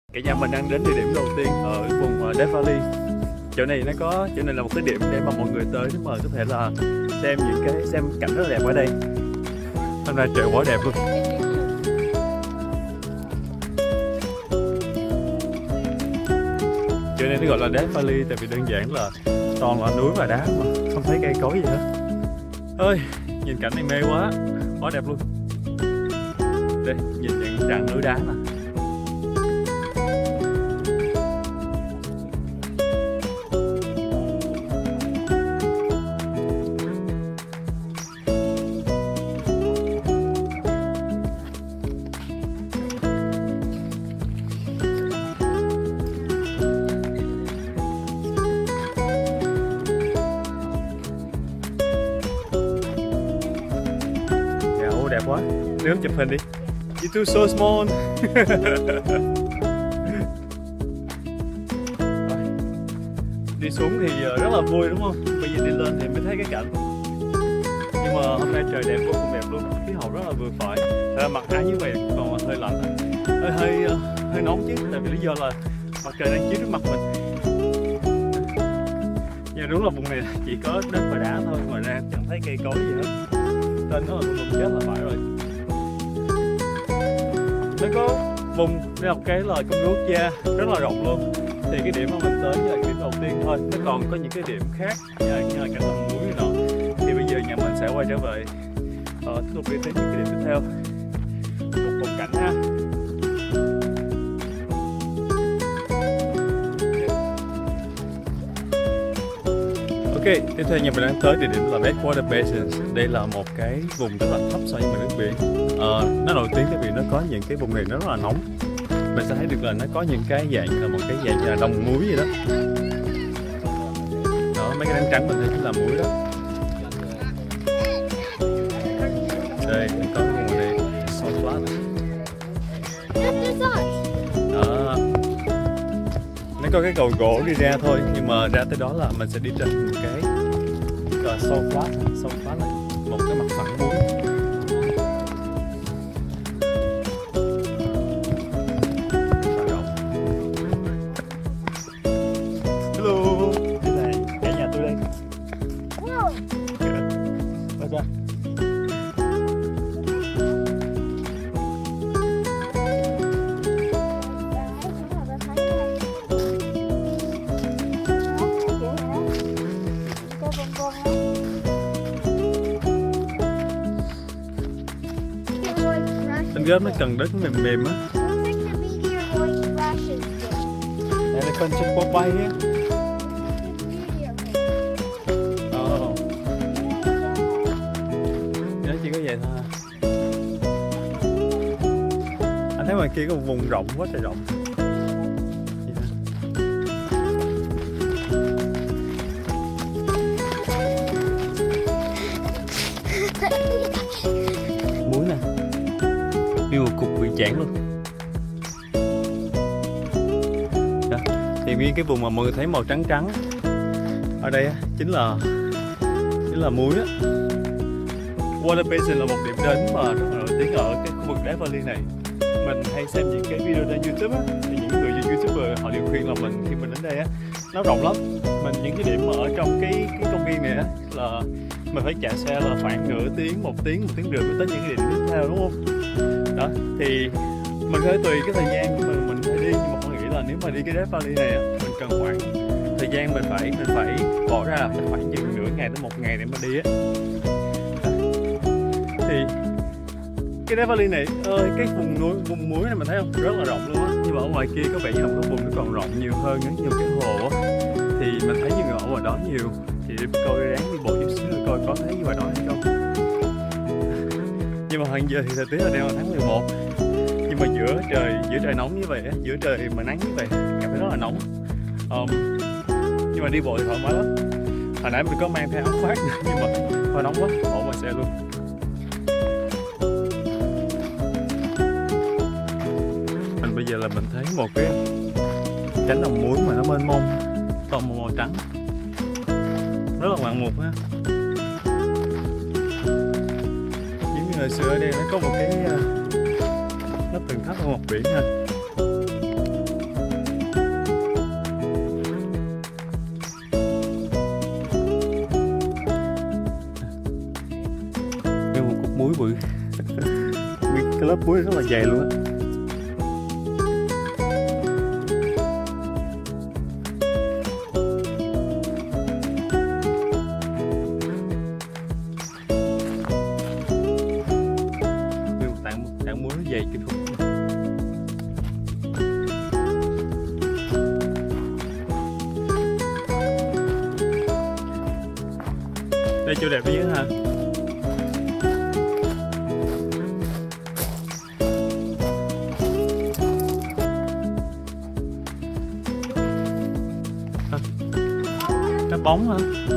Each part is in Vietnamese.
Cả nhà mình đang đến địa điểm đầu tiên ở vùng Death Valley. Chỗ này là một cái điểm để mà mọi người tới nếu mà có thể là xem cảnh rất là đẹp ở đây. Hôm nay trời quá đẹp luôn. Chỗ này nó gọi là Death Valley tại vì đơn giản là toàn là núi và đá mà không thấy cây cối gì hết. Ơi, nhìn cảnh này mê quá đẹp luôn. Đây, nhìn những rặng núi đá nè. Đẹp quá, nếu chụp hình đi. You too so small. Đi xuống thì rất là vui đúng không? Bây giờ đi lên thì mới thấy cái cảnh. Nhưng mà hôm nay trời đẹp vô cùng đẹp luôn, khí hậu rất là vừa phải. Thật ra mặc áo như vậy còn hơi lạnh, hơi nóng chứ, tại vì lý do là mặt trời đang chiếu trước mặt mình. Nhưng đúng là vùng này chỉ có đất và đá thôi, ngoài ra chẳng thấy cây cối gì hết. Tên nó là vùng chết là phải rồi. Nó có vùng đây, một cái là công viên quốc gia rất là rộng luôn. Thì cái điểm mà mình tới là cái điểm đầu tiên thôi. Nó còn có những cái điểm khác như là cảnh lòng muối nọ. Thì bây giờ nhà mình sẽ quay trở về tiếp tục đi tới những cái điểm tiếp theo. Một phong cảnh ha. Ok, tiếp theo nhà mình đang tới địa điểm là Backwater Basins. Đây là một cái vùng rất là thấp so với mặt nước biển. Nó nổi tiếng tại vì nó có những cái vùng này nó rất là nóng. Mình sẽ thấy được là nó có những cái dạng là một cái dạng đồng muối vậy đó. Đó, mấy cái đá trắng mình thấy chính là muối đó. Đây, có cái vùng này salt flat. Đó. Nó có cái cầu gỗ đi ra thôi, nhưng mà ra tới đó là mình sẽ đi trên một cái salt flat là một cái mặt phẳng muối. Hello, đây là cả nhà tôi đây. Bắt ra. Anh gớm nó cần đất mềm mềm á. Elephant trên bó bay á. Nó chỉ có vậy thôi. Anh thấy ngoài kia có một vùng rộng quá trời rộng. Muối nè. Như một cục bị chản luôn. Đó. Thì nguyên cái vùng mà mọi người thấy màu trắng trắng ở đây chính là muối á. Water Basin là một điểm đến mà rất là nổi tiếng ở cái khu vực Death Valley này. Mình hay xem những cái video trên YouTube á, thì những người YouTuber họ đều khuyên là mình khi mình đến đây á, nó rộng lắm. Những cái điểm mà ở trong cái công viên này á là mình phải chạy xe là khoảng nửa tiếng, một tiếng rưỡi mới tới những cái điểm tiếp theo đúng không? Đó, thì mình phải tùy cái thời gian của mình phải đi, nhưng mà mình nghĩ là nếu mà đi cái Death Valley này á, mình cần khoảng thời gian mình phải bỏ ra là khoảng chừng nửa ngày đến một ngày để mà đi á. Thì cái Death Valley này cái vùng muối này mình thấy không, rất là rộng luôn á, nhưng mà ở ngoài kia có vẻ như không có vùng nó còn rộng nhiều hơn nữa, nhiều cái hồ á. Thì mình thấy nhiều người ở ngoài đó nhiều, thì coi ráng đi bộ chút xíu rồi coi có thấy như ngoài đó hay không. Nhưng mà hiện giờ thì thời tiết là đang là tháng 11, nhưng mà giữa trời nóng như vậy, giữa trời mà nắng như vậy cảm thấy rất là nóng. Nhưng mà đi bộ thì thoải mái lắm. Hồi nãy mình có mang theo áo khoác nhưng mà hơi nóng quá, bỏ ngoài xe luôn. Bây giờ là mình thấy một cái cánh đồng muối mà nó mênh mông, toàn màu trắng, rất là ngoạn mục ha. Giống như hồi xưa ở đây nó có một cái nắp tường thấp ở một biển ha. bự. Cái lớp muối rất là dày luôn á. Tảng muối nó dày kinh khủng. Đây chỗ đẹp nhất ha. Cá bóng hả?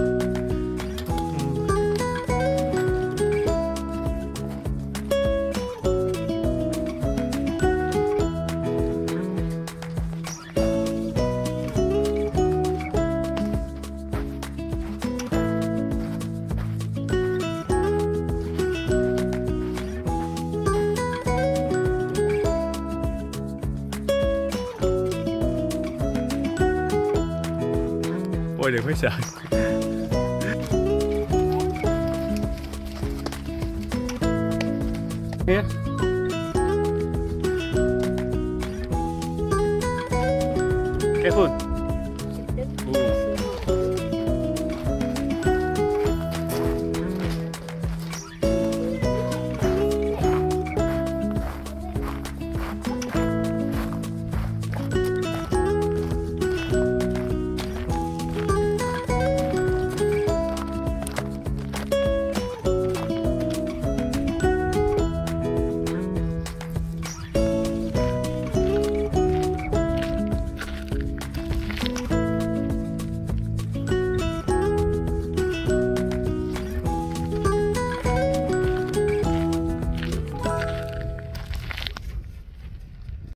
Ôi đừng phải sợ. Nghe. Careful.